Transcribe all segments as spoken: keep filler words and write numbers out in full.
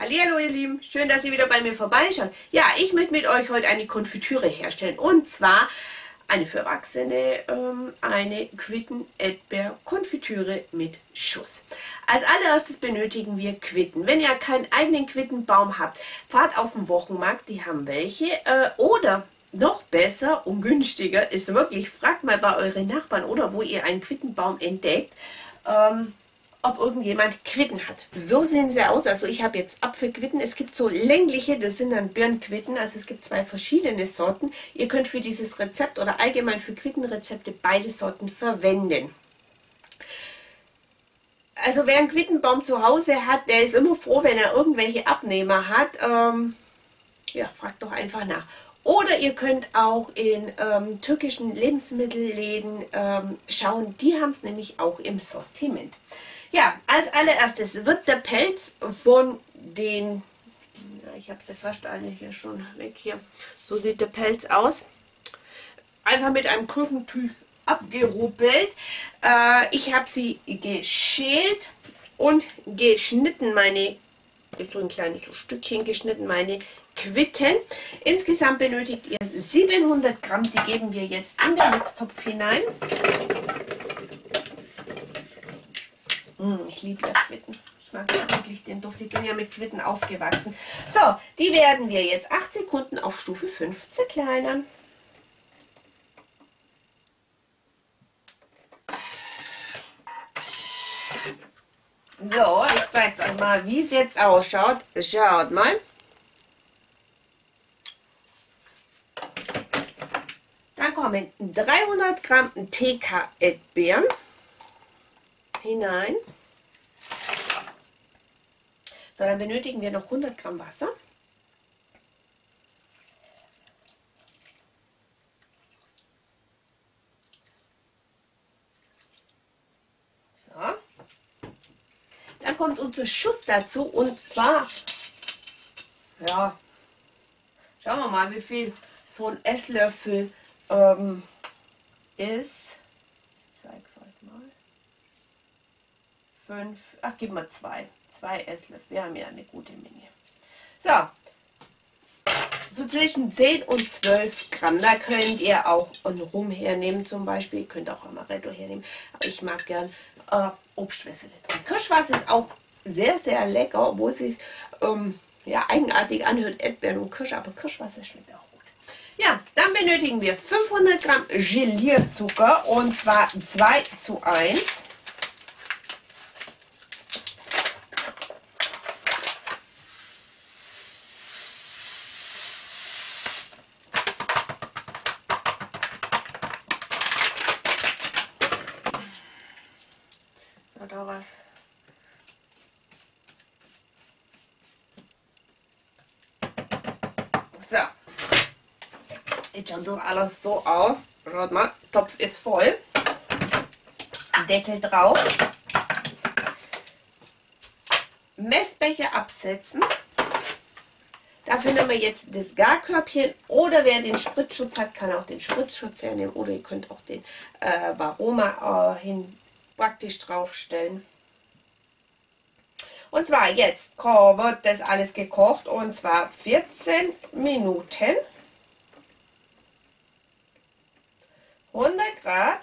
Hallihallo ihr Lieben, schön, dass ihr wieder bei mir vorbeischaut. Ja, ich möchte mit euch heute eine Konfitüre herstellen und zwar eine für Erwachsene, ähm, eine Quitten-Erdbeer-Konfitüre mit Schuss. Als allererstes benötigen wir Quitten. Wenn ihr keinen eigenen Quittenbaum habt, fahrt auf den Wochenmarkt, die haben welche, äh, oder noch besser und günstiger ist wirklich, fragt mal bei euren Nachbarn oder wo ihr einen Quittenbaum entdeckt, ähm, ob irgendjemand Quitten hat. So sehen sie aus. Also ich habe jetzt Apfelquitten. Es gibt so längliche, das sind dann Birnquitten. Also es gibt zwei verschiedene Sorten. Ihr könnt für dieses Rezept oder allgemein für Quittenrezepte beide Sorten verwenden. Also wer einen Quittenbaum zu Hause hat, der ist immer froh, wenn er irgendwelche Abnehmer hat. Ähm, ja, fragt doch einfach nach. Oder ihr könnt auch in ähm, türkischen Lebensmittelläden ähm, schauen. Die haben es nämlich auch im Sortiment. Ja, als allererstes wird der Pelz von den, ja, ich habe sie fast alle hier schon weg hier, so sieht der Pelz aus, einfach mit einem Küchentuch abgeruppelt. Äh, ich habe sie geschält und geschnitten, meine, so ein kleines so Stückchen geschnitten, meine Quitten. Insgesamt benötigt ihr siebenhundert Gramm, die geben wir jetzt in den Mixtopf hinein. Ich liebe ja Quitten. Ich mag wirklich den Duft. Ich bin ja mit Quitten aufgewachsen. So, die werden wir jetzt acht Sekunden auf Stufe fünf zerkleinern. So, ich zeige euch mal, wie es jetzt ausschaut. Schaut mal. Dann kommen dreihundert Gramm T K-Erdbeeren hinein. So, dann benötigen wir noch hundert Gramm Wasser. So. Dann kommt unser Schuss dazu und zwar, ja, schauen wir mal, wie viel so ein Esslöffel ähm, ist. Ich zeige es euch mal. Fünf, ach, gib mal zwei. Zwei Esslöffel. Wir haben ja eine gute Menge. So. So zwischen zehn und zwölf Gramm. Da könnt ihr auch einen Rum hernehmen zum Beispiel. Ihr könnt auch Amaretto hernehmen. Aber ich mag gern äh, Obstwässere drin. Kirschwasser ist auch sehr, sehr lecker, obwohl es sich ähm, ja, eigenartig anhört. Erdbeeren und Kirsch, aber Kirschwasser schmeckt auch gut. Ja, dann benötigen wir fünfhundert Gramm Gelierzucker und zwar zwei zu eins. Oder was? So. Jetzt schaut doch alles so aus. Schaut mal, Topf ist voll. Deckel drauf. Messbecher absetzen. Dafür nehmen wir jetzt das Garkörbchen oder wer den Spritzschutz hat, kann auch den Spritzschutz hernehmen oder ihr könnt auch den äh, Varoma äh, hin praktisch draufstellen. Und zwar jetzt wird das alles gekocht und zwar vierzehn Minuten, hundert Grad,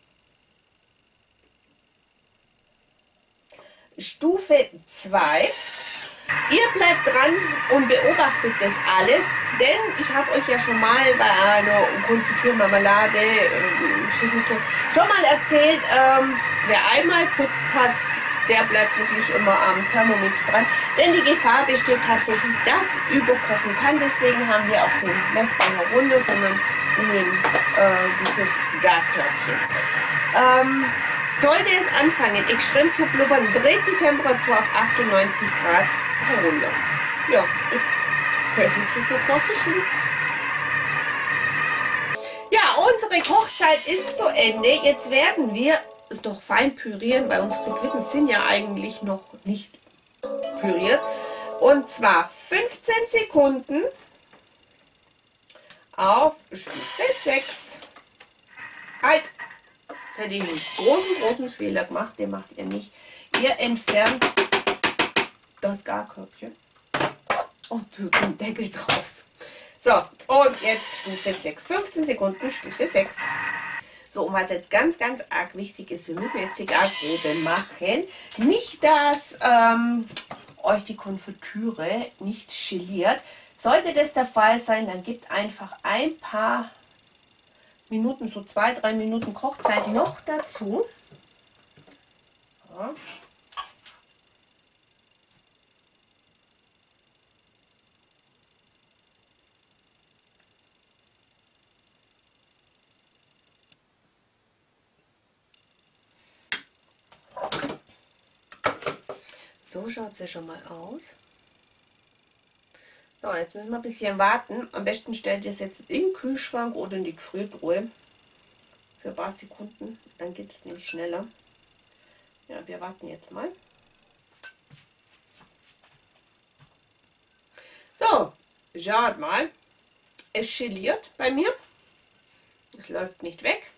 Stufe zwei. Ihr bleibt dran und beobachtet das alles, denn ich habe euch ja schon mal bei einer Konfitürmarmelade äh, schon mal erzählt, ähm, wer einmal putzt hat, der bleibt wirklich immer am Thermomix dran, denn die Gefahr besteht tatsächlich, dass überkochen kann. Deswegen haben wir auch den Messbecher runter, sondern nehmen äh, dieses Garkörbchen. Ähm, sollte es anfangen, extrem zu blubbern, dreht die Temperatur auf achtundneunzig Grad runter. Ja, jetzt köcheln sie so vor sich hin. Ja, unsere Kochzeit ist zu Ende. Jetzt werden wir es doch fein pürieren, weil unsere Quitten sind ja eigentlich noch nicht püriert. Und zwar fünfzehn Sekunden auf Stufe sechs. Halt! Jetzt hätte ich einen großen, großen Fehler gemacht, den macht ihr nicht. Ihr entfernt das Garkörbchen. und tut den Deckel drauf. So, und jetzt Stufe sechs, fünfzehn Sekunden, Stufe sechs. So, und was jetzt ganz, ganz arg wichtig ist, wir müssen jetzt die Garprobe machen. Nicht, dass ähm, euch die Konfitüre nicht geliert. Sollte das der Fall sein, dann gebt einfach ein paar Minuten, so zwei, drei Minuten Kochzeit noch dazu. Ja. So schaut es ja schon mal aus. So, jetzt müssen wir ein bisschen warten. Am besten stellt ihr es jetzt in den Kühlschrank oder in die Gefriertruhe für ein paar Sekunden. Dann geht es nämlich schneller. Ja, wir warten jetzt mal. So, schaut mal. Es geliert bei mir. Es läuft nicht weg.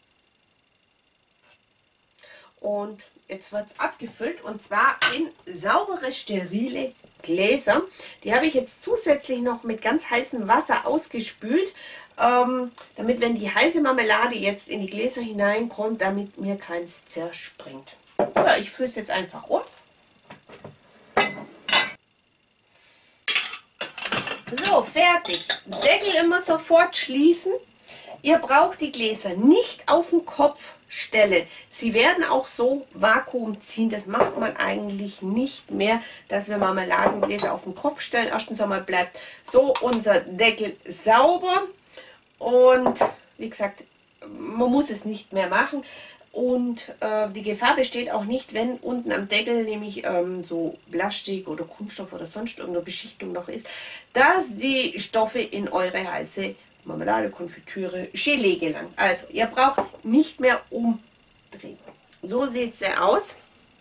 Und jetzt wird es abgefüllt und zwar in saubere, sterile Gläser. Die habe ich jetzt zusätzlich noch mit ganz heißem Wasser ausgespült, ähm, damit, wenn die heiße Marmelade jetzt in die Gläser hineinkommt, damit mir keins zerspringt. Ja, ich fülle es jetzt einfach um. So, fertig. Deckel immer sofort schließen. Ihr braucht die Gläser nicht auf den Kopf stellen. Sie werden auch so Vakuum ziehen. Das macht man eigentlich nicht mehr, dass wir Marmeladengläser auf den Kopf stellen. Erstens einmal bleibt so unser Deckel sauber. Und wie gesagt, man muss es nicht mehr machen. Und äh, die Gefahr besteht auch nicht, wenn unten am Deckel nämlich ähm, so Plastik oder Kunststoff oder sonst irgendeine Beschichtung noch ist, dass die Stoffe in eure heiße Marmelade, Konfitüre, Gelee gelangen. Also ihr braucht nicht mehr umdrehen. So sieht sie aus.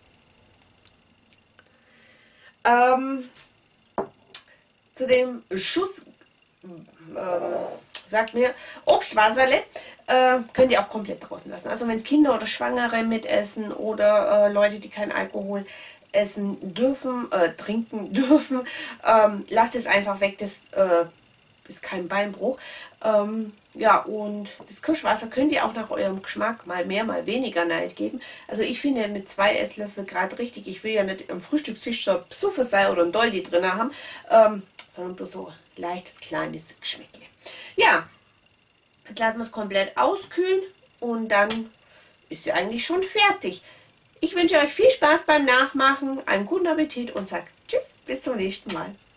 Ähm, zu dem Schuss, ähm, sagt mir, Obstwasserle, äh, könnt ihr auch komplett draußen lassen. Also wenn es Kinder oder Schwangere mitessen oder äh, Leute, die keinen Alkohol essen dürfen, äh, trinken dürfen, ähm, lasst es einfach weg, das äh, ist kein Beinbruch. Ähm, ja, und das Kirschwasser könnt ihr auch nach eurem Geschmack mal mehr, mal weniger Neid geben. Also ich finde mit zwei Esslöffel gerade richtig. Ich will ja nicht am Frühstückstisch so ein Psuffe sein oder ein Doldi drin haben, ähm, sondern bloß so leichtes, kleines Geschmäckle. Ja, jetzt lassen wir es komplett auskühlen und dann ist sie eigentlich schon fertig. Ich wünsche euch viel Spaß beim Nachmachen, einen guten Appetit und sage Tschüss, bis zum nächsten Mal.